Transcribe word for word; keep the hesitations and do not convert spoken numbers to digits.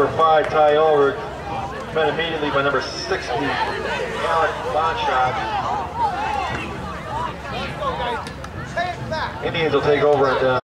number five, Ty Ulrich, met immediately by number sixty, Alek Bonshock. Indians will take over at uh,